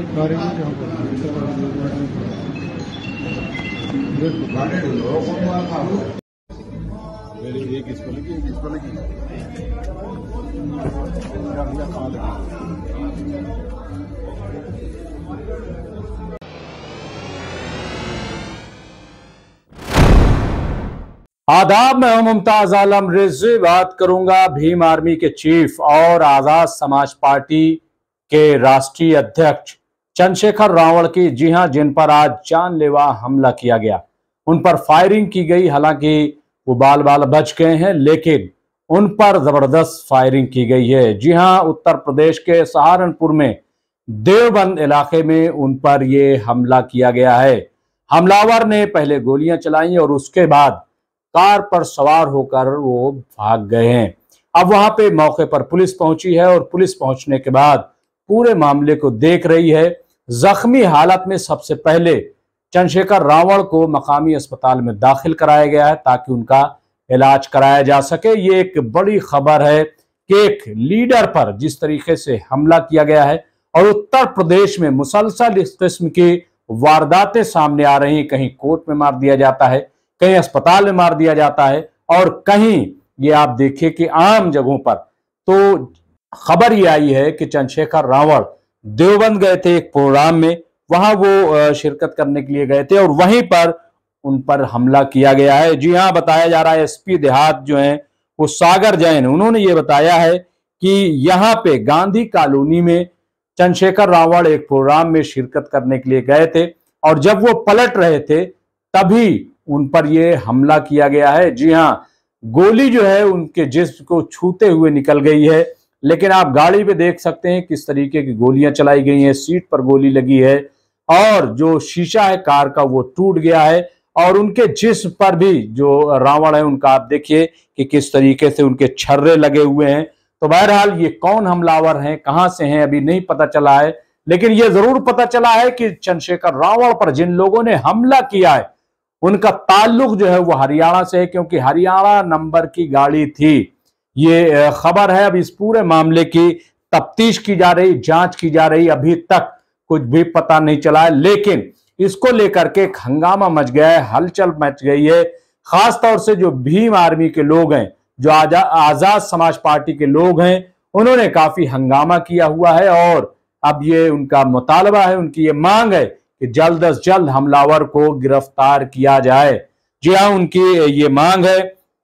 आदाब, मैं हूं मुमताज आलम रिजवी। बात करूंगा भीम आर्मी के चीफ और आजाद समाज पार्टी के राष्ट्रीय अध्यक्ष चंद्रशेखर रावल की। जी हां, जिन पर आज जानलेवा हमला किया गया, उन पर फायरिंग की गई। हालांकि वो बाल बाल बच गए हैं, लेकिन उन पर जबरदस्त फायरिंग की गई है। जी हां, उत्तर प्रदेश के सहारनपुर में देवबंद इलाके में उन पर ये हमला किया गया है। हमलावर ने पहले गोलियां चलाई और उसके बाद कार पर सवार होकर वो भाग गए हैं। अब वहां पे मौके पर पुलिस पहुंची है और पुलिस पहुंचने के बाद पूरे मामले को देख रही है। जख्मी हालत में सबसे पहले चंद्रशेखर रावल को मकामी अस्पताल में दाखिल कराया गया है ताकि उनका इलाज कराया जा सके। ये एक बड़ी खबर है कि एक लीडर पर जिस तरीके से हमला किया गया है और उत्तर प्रदेश में मुसलसल इस किस्म की वारदातें सामने आ रही। कहीं कोर्ट में मार दिया जाता है, कहीं अस्पताल में मार दिया जाता है और कहीं ये आप देखिए कि आम जगहों पर। तो खबर ये आई है कि चंद्रशेखर रावल देवबंद गए थे एक प्रोग्राम में, वहां वो शिरकत करने के लिए गए थे और वहीं पर उन पर हमला किया गया है। जी हां, बताया जा रहा है एसपी देहात जो है वो सागर जैन, उन्होंने ये बताया है कि यहाँ पे गांधी कॉलोनी में चंद्रशेखर रावल एक प्रोग्राम में शिरकत करने के लिए गए थे और जब वो पलट रहे थे तभी उन पर यह हमला किया गया है। जी हां, गोली जो है उनके जिस्म को छूते हुए निकल गई है, लेकिन आप गाड़ी पे देख सकते हैं किस तरीके की गोलियां चलाई गई हैं। सीट पर गोली लगी है और जो शीशा है कार का वो टूट गया है और उनके जिस्म पर भी जो रावण है उनका आप देखिए कि किस तरीके से उनके छर्रे लगे हुए हैं। तो बहरहाल ये कौन हमलावर हैं, कहां से हैं, अभी नहीं पता चला है, लेकिन ये जरूर पता चला है कि चंद्रशेखर रावल पर जिन लोगों ने हमला किया है उनका ताल्लुक जो है वो हरियाणा से है, क्योंकि हरियाणा नंबर की गाड़ी थी। ये खबर है। अब इस पूरे मामले की तफ्तीश की जा रही, जांच की जा रही। अभी तक कुछ भी पता नहीं चला है, लेकिन इसको लेकर के एक हंगामा मच गया है, हलचल मच गई है। खास तौर से जो भीम आर्मी के लोग हैं, जो आजाद समाज पार्टी के लोग हैं, उन्होंने काफी हंगामा किया हुआ है और अब ये उनका मुतालबा है, उनकी ये मांग है कि जल्द से जल्द हमलावर को गिरफ्तार किया जाए। जी हां, उनकी ये मांग है।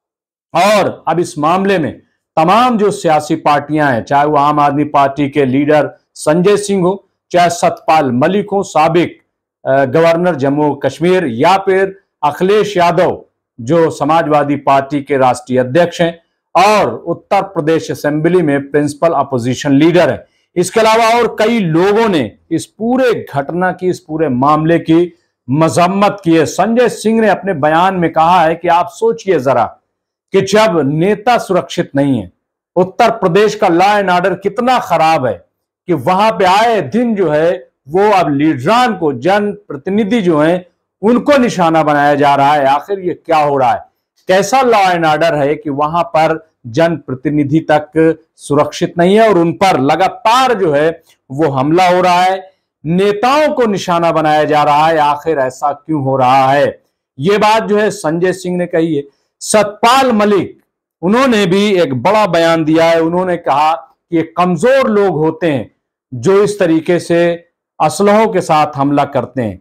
और अब इस मामले में तमाम जो सियासी पार्टियां हैं, चाहे वो आम आदमी पार्टी के लीडर संजय सिंह हो, चाहे सतपाल मलिक हो, साबिक गवर्नर जम्मू कश्मीर, या फिर अखिलेश यादव जो समाजवादी पार्टी के राष्ट्रीय अध्यक्ष हैं और उत्तर प्रदेश असेंबली में प्रिंसिपल अपोजिशन लीडर है। इसके अलावा और कई लोगों ने इस पूरे घटना की, इस पूरे मामले की मजम्मत की है। संजय सिंह ने अपने बयान में कहा है कि आप सोचिए जरा कि जब नेता सुरक्षित नहीं है, उत्तर प्रदेश का लॉ एंड ऑर्डर कितना खराब है कि वहां पे आए दिन जो है वो अब लीडरान को, जन प्रतिनिधि जो है उनको निशाना बनाया जा रहा है। आखिर ये क्या हो रहा है? कैसा लॉ एंड ऑर्डर है कि वहां पर जन प्रतिनिधि तक सुरक्षित नहीं है और उन पर लगातार जो है वो हमला हो रहा है, नेताओं को निशाना बनाया जा रहा है। आखिर ऐसा क्यों हो रहा है? ये बात जो है संजय सिंह ने कही है। सतपाल मलिक, उन्होंने भी एक बड़ा बयान दिया है। उन्होंने कहा कि कमजोर लोग होते हैं जो इस तरीके से असलहों के साथ हमला करते हैं,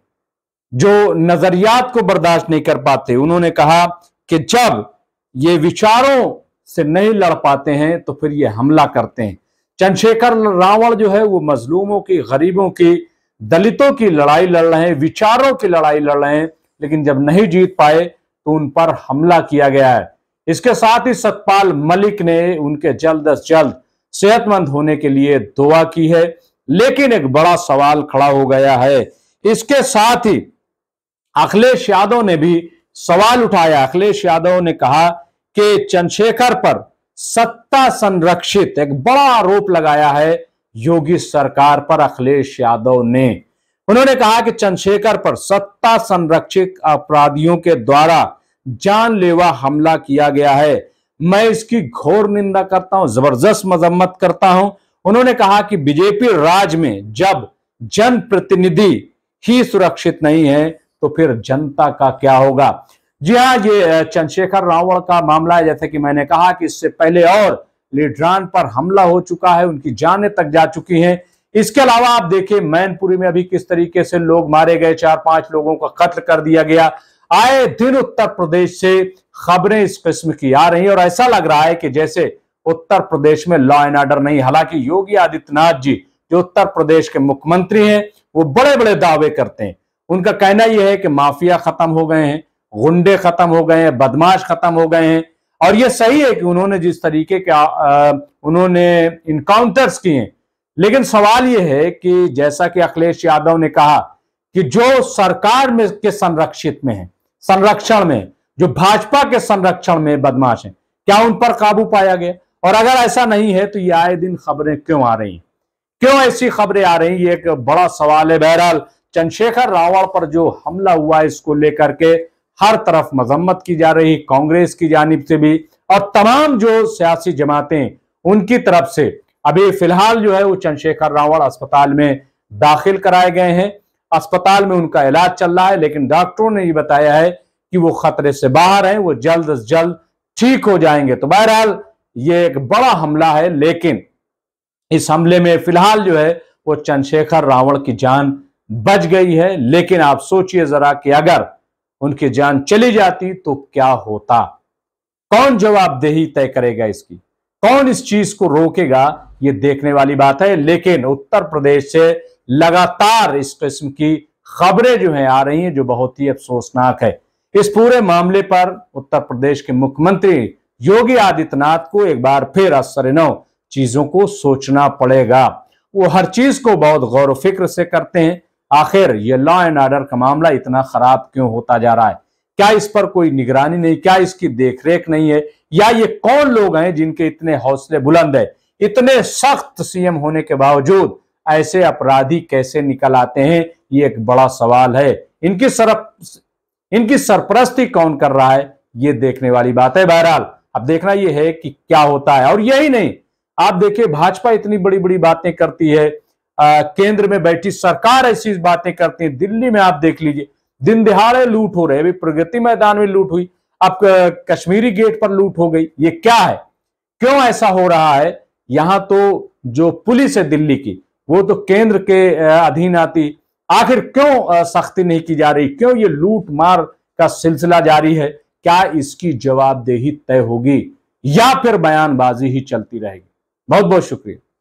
जो नजरियात को बर्दाश्त नहीं कर पाते। उन्होंने कहा कि जब ये विचारों से नहीं लड़ पाते हैं तो फिर ये हमला करते हैं। चंद्रशेखर रावल जो है वो मजलूमों की, गरीबों की, दलितों की लड़ाई लड़ रहे हैं, विचारों की लड़ाई लड़ रहे हैं, लेकिन जब नहीं जीत पाए तो उन पर हमला किया गया है। इसके साथ ही सतपाल मलिक ने उनके जल्द से जल्द सेहतमंद होने के लिए दुआ की है, लेकिन एक बड़ा सवाल खड़ा हो गया है। इसके साथ ही अखिलेश यादव ने भी सवाल उठाया। अखिलेश यादव ने कहा कि चंद्रशेखर पर सत्ता संरक्षित, एक बड़ा आरोप लगाया है योगी सरकार पर अखिलेश यादव ने। उन्होंने कहा कि चंद्रशेखर पर सत्ता संरक्षित अपराधियों के द्वारा जानलेवा हमला किया गया है। मैं इसकी घोर निंदा करता हूं, जबरदस्त मजम्मत करता हूं। उन्होंने कहा कि बीजेपी राज में जब जनप्रतिनिधि ही सुरक्षित नहीं है तो फिर जनता का क्या होगा। जी हाँ, ये चंद्रशेखर रावल का मामला है। जैसे कि मैंने कहा कि इससे पहले और लीडरान पर हमला हो चुका है, उनकी जानें तक जा चुकी हैं। इसके अलावा आप देखिए मैनपुरी में अभी किस तरीके से लोग मारे गए, 4-5 लोगों का कत्ल कर दिया गया। आए दिन उत्तर प्रदेश से खबरें इस किस्म की आ रही हैं और ऐसा लग रहा है कि जैसे उत्तर प्रदेश में लॉ एंड ऑर्डर नहीं। हालांकि योगी आदित्यनाथ जी जो उत्तर प्रदेश के मुख्यमंत्री हैं वो बड़े बड़े दावे करते हैं। उनका कहना यह है कि माफिया खत्म हो गए हैं, गुंडे खत्म हो गए हैं, बदमाश खत्म हो गए हैं। और यह सही है कि उन्होंने जिस तरीके के उन्होंने इनकाउंटर्स किए हैं, लेकिन सवाल यह है कि जैसा कि अखिलेश यादव ने कहा कि जो सरकार में के संरक्षण में जो भाजपा के संरक्षण में बदमाश हैं, क्या उन पर काबू पाया गया? और अगर ऐसा नहीं है तो ये आए दिन खबरें क्यों आ रही हैं, क्यों ऐसी खबरें आ रही? ये एक बड़ा सवाल है। बहरहाल चंद्रशेखर रावल पर जो हमला हुआ है इसको लेकर के हर तरफ मजम्मत की जा रही, कांग्रेस की जानिब से भी और तमाम जो सियासी जमातें उनकी तरफ से। अभी फिलहाल जो है वो चंद्रशेखर रावल अस्पताल में दाखिल कराए गए हैं, अस्पताल में उनका इलाज चल रहा है, लेकिन डॉक्टरों ने ये बताया है कि वो खतरे से बाहर हैं, वो जल्द से जल्द ठीक हो जाएंगे। तो बहरहाल ये एक बड़ा हमला है, लेकिन इस हमले में फिलहाल जो है वो चंद्रशेखर रावल की जान बच गई है। लेकिन आप सोचिए जरा कि अगर उनकी जान चली जाती तो क्या होता? कौन जवाबदेही तय करेगा इसकी? कौन इस चीज को रोकेगा? ये देखने वाली बात है। लेकिन उत्तर प्रदेश से लगातार इस किस्म की खबरें जो हैं आ रही हैं जो बहुत ही अफसोसनाक है। इस पूरे मामले पर उत्तर प्रदेश के मुख्यमंत्री योगी आदित्यनाथ को एक बार फिर असर-ए-नौ चीजों को सोचना पड़ेगा। वो हर चीज को बहुत गौर व फिक्र से करते हैं। आखिर ये लॉ एंड ऑर्डर का मामला इतना खराब क्यों होता जा रहा है? क्या इस पर कोई निगरानी नहीं? क्या इसकी देखरेख नहीं है? या ये कौन लोग हैं जिनके इतने हौसले बुलंद है? इतने सख्त सीएम होने के बावजूद ऐसे अपराधी कैसे निकल आते हैं? ये एक बड़ा सवाल है। इनकी सरपरस्ती कौन कर रहा है? ये देखने वाली बात है। बहरहाल अब देखना यह है कि क्या होता है। और यही नहीं, आप देखिए भाजपा इतनी बड़ी बड़ी बातें करती है, केंद्र में बैठी सरकार ऐसी बातें करती है। दिल्ली में आप देख लीजिए दिन दिहाड़े लूट हो रहे। अभी प्रगति मैदान में लूट हुई, अब कश्मीरी गेट पर लूट हो गई। ये क्या है? क्यों ऐसा हो रहा है? यहां तो जो पुलिस है दिल्ली की वो तो केंद्र के अधीन आती, आखिर क्यों सख्ती नहीं की जा रही? क्यों ये लूट मार का सिलसिला जारी है? क्या इसकी जवाबदेही तय होगी या फिर बयानबाजी ही चलती रहेगी? बहुत बहुत शुक्रिया।